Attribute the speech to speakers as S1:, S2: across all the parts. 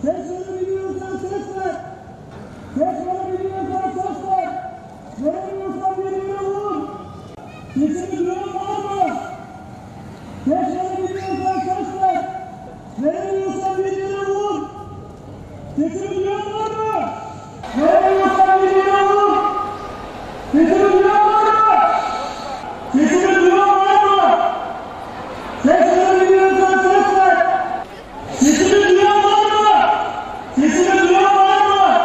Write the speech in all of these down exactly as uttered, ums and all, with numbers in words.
S1: Ses verebiliyorsan ses ver. Ses verebiliyorsan ses ver. Veremiyorsan birbirine vur. Sesini duyan var mı? Ses verebiliyorsan ses ver. Veremiyorsan birbirine vur. Sesini duyan var mı? Veremiyorsan birbirine vur. Sesini duyan var mı? Sesini duyan var mı? Ses verebiliyorsan ses ver. Sesini duyan var mı? Sesini duyan var mı?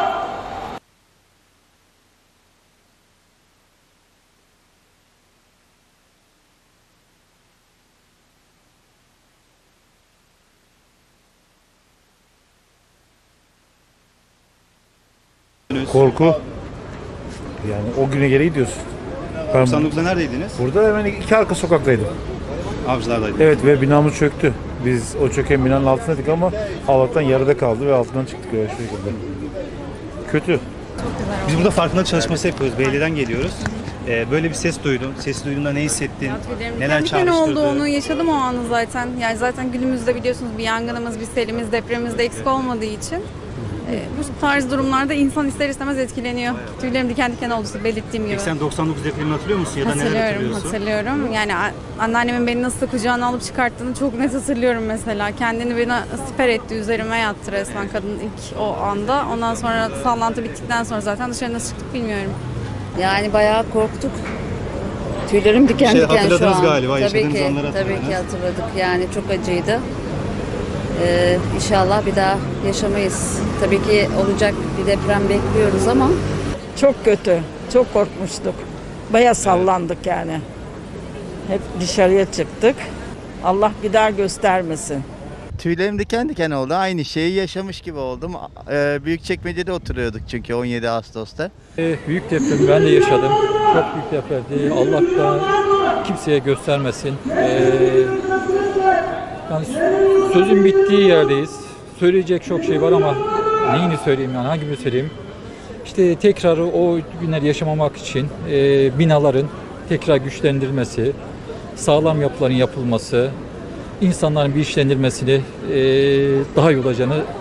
S2: Korku. Yani o güne geri gidiyorsun. Ben
S3: doksan dokuzda neredeydiniz?
S2: burada hemen iki arka sokaktaydım.
S3: Avcılardaydım.
S2: Evet ve binamız çöktü. Biz o çöken binanın altındaydık ama Allah'tan yarıda kaldı ve altından çıktık öyle şekilde. Kötü.
S3: Biz burada farkındalık çalışması yapıyoruz. Belediyeden geliyoruz. Ee, böyle bir ses duydun. Sesi duyduğunda ne hissettin? Neler
S4: Kendi ne oldu
S3: çağrıştırdı?
S4: onu yaşadım o anı zaten. Yani zaten günümüzde biliyorsunuz bir yangınımız, bir selimiz, depremimiz de eksik olmadığı için e, bu tarz durumlarda insan ister istemez etkileniyor. Tüylerim diken diken oldu belirttiğim gibi.
S3: Peki sen doksan dokuz depremini hatırlıyor musun ya da neler
S4: Hatırlıyorum,
S3: hatırlıyorsun?
S4: hatırlıyorum. Yani a- anneannemin beni nasıl kucağına alıp çıkarttığını çok net hatırlıyorum mesela. Kendini beni siper etti, üzerime yattı resmen kadın ilk o anda. Ondan sonra sallantı bittikten sonra zaten dışarı nasıl çıktık bilmiyorum.
S5: Yani bayağı korktuk. Tüylerim diken
S3: Şey,
S5: diken şu
S3: hatırladınız
S5: an.
S3: galiba,
S5: tabii
S3: yaşadığınız
S5: ki,
S3: anları
S5: tabii
S3: hatırladınız.
S5: ki hatırladık. Yani çok acıydı. Ee, inşallah bir daha yaşamayız. Tabii ki olacak bir deprem bekliyoruz ama
S6: Çok kötü, çok korkmuştuk. Bayağı sallandık yani. Hep dışarıya çıktık. Allah bir daha göstermesin.
S7: Tüylerim diken diken oldu. Aynı şeyi yaşamış gibi oldum. Ee, Büyükçekmece'de oturuyorduk çünkü on yedi Ağustos'ta.
S8: Ee, Büyük depremi ben de yaşadım. Çok büyük depremdi. Allah da kimseye göstermesin. Ee, yani sözün bittiği yerdeyiz. Söyleyecek çok şey var ama neyini söyleyeyim yani hangini söyleyeyim? İşte tekrar o günleri yaşamamak için e, binaların tekrar güçlendirilmesi, sağlam yapıların yapılması, insanların bilinçlendirilmesini e, daha iyi olacağını